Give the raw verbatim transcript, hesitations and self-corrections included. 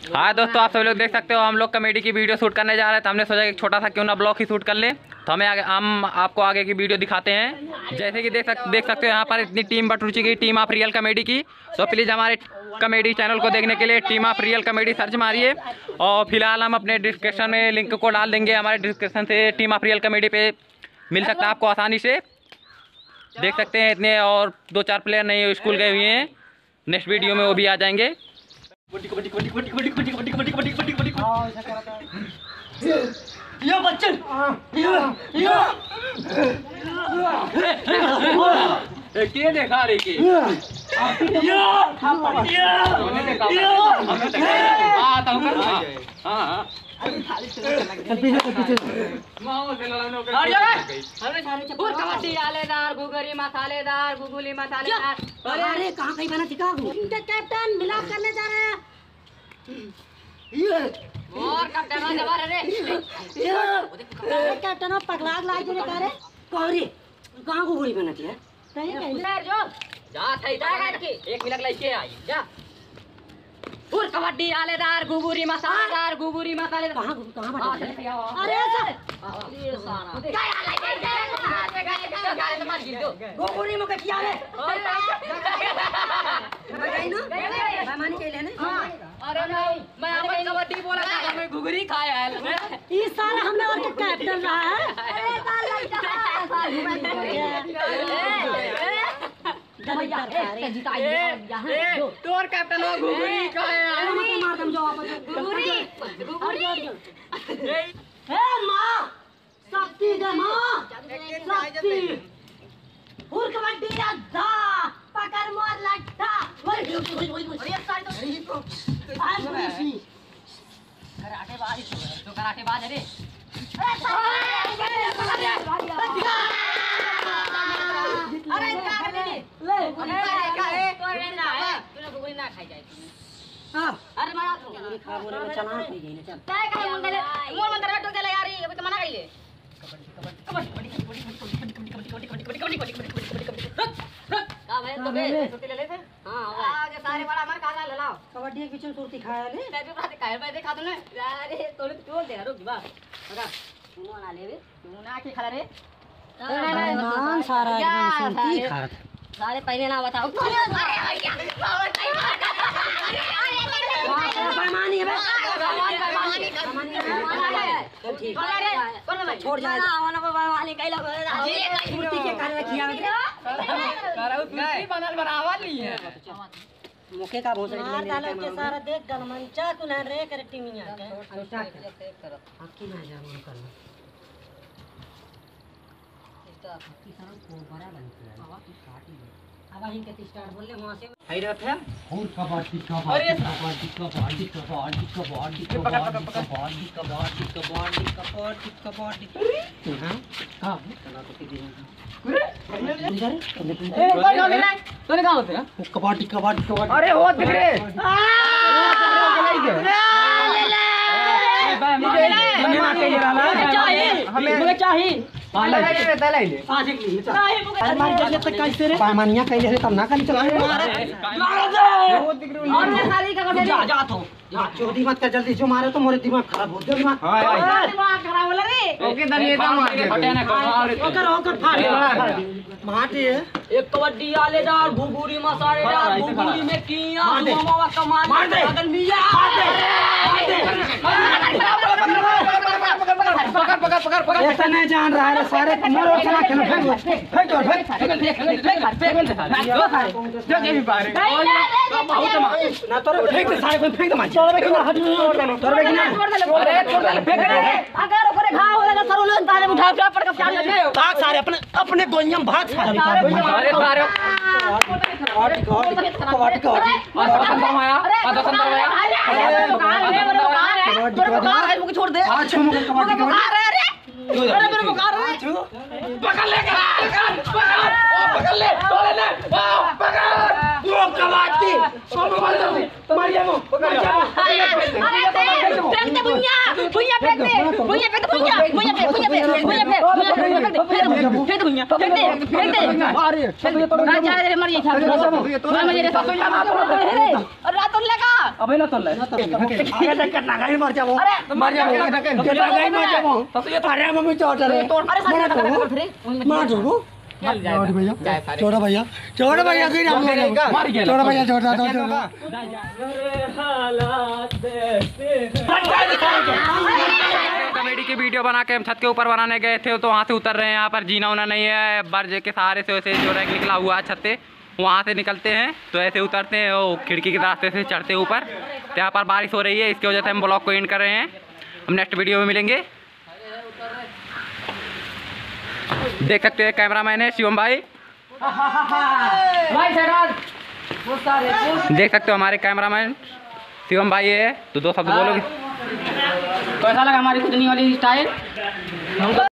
हाँ दोस्तों, आप सभी लोग देख सकते हो हम लोग कॉमेडी की वीडियो शूट करने जा रहे थे। हमने सोचा कि छोटा सा क्यों ना ब्लॉग ही शूट कर ले, तो हमें आगे हम आपको आगे की वीडियो दिखाते हैं। जैसे कि देख सक देख सकते हो यहाँ पर इतनी टीम बट चुकी है, टीम ऑफ रियल कॉमेडी की। तो प्लीज़ हमारे कॉमेडी चैनल को देखने के लिए team of real comedy search मारिए। और फिलहाल हम अपने डिस्क्रिप्शन में लिंक को डाल देंगे। हमारे डिस्क्रिप्शन से टीम ऑफ रियल कॉमेडी पे मिल सकता है आपको आसानी से। देख सकते हैं इतने और दो चार प्लेयर नए स्कूल गए हुए हैं, नेक्स्ट वीडियो में वो भी आ जाएंगे। यो बच्चन यो यो के देखा रे के यो यो हां तो कर हां हां चल पीछे चल पीछे माओ से लड़नो के और हमने सारे चप्पल कबड्डी आलेदार गुगरी मसालेदार गुगुली मसालेदार। अरे कहां कहीं बना दिखा इनका कैप्टन मिलाप करने जा रहे हैं। ये और कैप्टन जवार रे ये कैप्टन पगलाग लाई जो रे रे कौरी कहां को गोली बनाती है सही कहीं जो जा थई जा के एक मिनट लेके आई जा। और कबड्डी आलेदार गुगुरी मसालेदार गुगुरी मसालेदार कहां कहां बना अरे ये सारा गाय मार गिर दो गोगुरी में क्या है गई ना मैं मानी के लेने। अरे नहीं मैं अपनी कबड्डी बोला था, मैं घुघरी खाया है। इस साल हमने और के कैप्टन रहा है। अरे साल तोर कैप्टन हो घुघरी खाया है। मार दम जाओ वापस घुघरी घुघरी ए मां शक्ति दे मां शक्ति हुर कबड्डी जा पकड़ मोर लट्ठा ओए ओए ओए ओए ये साइड तो आज पुलिस कराटे बाज तो कराटे बाज रे अरे इनका ले ले अरे तोरे ना है तूने घुघरी ना खाई जाए। हां अरे मारा खा बोले में चला नहीं गई ना चल काय काय मुंडे ले मोर मंदर बैठ के ले यार ये अभी मना कइले कबड्डी कबड्डी का भाई तो बे छुट्टी ले लेते। हां आगे सारे बड़ा हमारे काला ले लाओ कबड्डी के पीछे सुरती खाया ले तेरे बात काहे में देखा तूने अरे तोड़ तोड़ दे रुक बा अरे तू ना ले बे तू ना के खा रे मान सारा एकदम सुरती खा सारे पहले ना बताओ बेईमानी है छोड़ जा बेईमानी कइला सुरती के खाने खिया बनल बराबर नहीं है मुखे का भोसड़ी मार डालो के सारा देख गल मंचा तू ना रे कर टीमिया के आपकी ना जा वो करना इसका सारा को बड़ा बनता है आवाज काटी अब ही के स्टार्ट बोल ले वहां से हाई रख है और कबड्डी कबड्डी कबड्डी कबड्डी कबड्डी कबड्डी कबड्डी कबड्डी कबड्डी कबड्डी कबड्डी कबड्डी हां हां चला तो के तोरे कहां होते हैं कबड्डी कबड्डी कबड्डी अरे हो देख रे हमें चाहिए पैमानिया कैसे तब ना कल चला जा तो चोरी मत कर जल्दी, जो मारे तो मोरे दिमाग खराब हो गया। दिमाग खराब होला रे ओके दनिए ता मार के फटे ना कर ओकर ओकर फाड़ माटी है एक कबड्डी आलेदार घुघुरी मसालेदार घुघुरी में किया मामा कमाल मार दे मिया पकड़ पकड़ पकड़ पकड़ ऐसा नहीं जान रहा है सारे मोर और चला खेलो फेंक फेंक दो फेंक फेंक फेंक फेंक फेंक दो सारे जो के भी पारे बहुत ना तो फेंक दे सारे को फेंक दे मार चलो बे ना हट तोर बे ना अरे छोड़ दे फेंक दे अगर ऊपर घाव हो जाएगा सर लोग तारे उठा उठा पड़ के क्या ले भाग सारे अपने अपने गोलियां भाग सारे अरे सारे कबड्डी कबड्डी कबड्डी कबड्डी और संदर माया और संदर माया कबड्डी कबड्डी मुझे छोड़ दे आज मुझे कबड्डी कबड्डी अरे अरे अरे मेरे को कार पकड़ ले पकड़ पकड़ पकड़ ले तोड़े ले वाओ पकड़ वो कबड्डी सब मार दे मारिया को पकड़ जा अरे फेंक दे भुइया भुइया फेंक दे भुइया फेंक दे भुइया भुइया फेंक भुइया फेंक भुइया फेंक फेंक दे फेंक दे फेंक दे फेंक दे अरे ना जाए रे मर ये खा मैं मुझे रे और रात तो लगा अबे ना तोल अरे देख करना गाड़ी मार जाओ मार जाओ गाड़ी मार जाओ तो ये थारे मम्मी चोट रे अरे सारे मार दो छोटा भैया छोटा भैया छोटा भैया की नाम छोटा भैया छोटा छोटा कॉमेडी की वीडियो बना के हम छत के ऊपर बनाने गए थे तो वहाँ से उतर रहे हैं। यहाँ पर जीना उना नहीं है, बर्ज के सहारे से वैसे जो रैक निकला हुआ है छत से वहाँ से निकलते हैं तो ऐसे उतरते हैं वो खिड़की के रास्ते से चढ़ते ऊपर। तो यहाँ पर बारिश हो रही है, इसकी वजह से हम ब्लॉग को एंड कर रहे हैं। हम नेक्स्ट वीडियो में मिलेंगे। देख सकते हैं कैमरामैन है शिवम भाई, भाई सराज देख सकते हो हमारे कैमरामैन शिवम भाई है। तो दो शब्द बोलोगे? कैसा लगा हमारी कुछ नहीं वाली स्टाइल?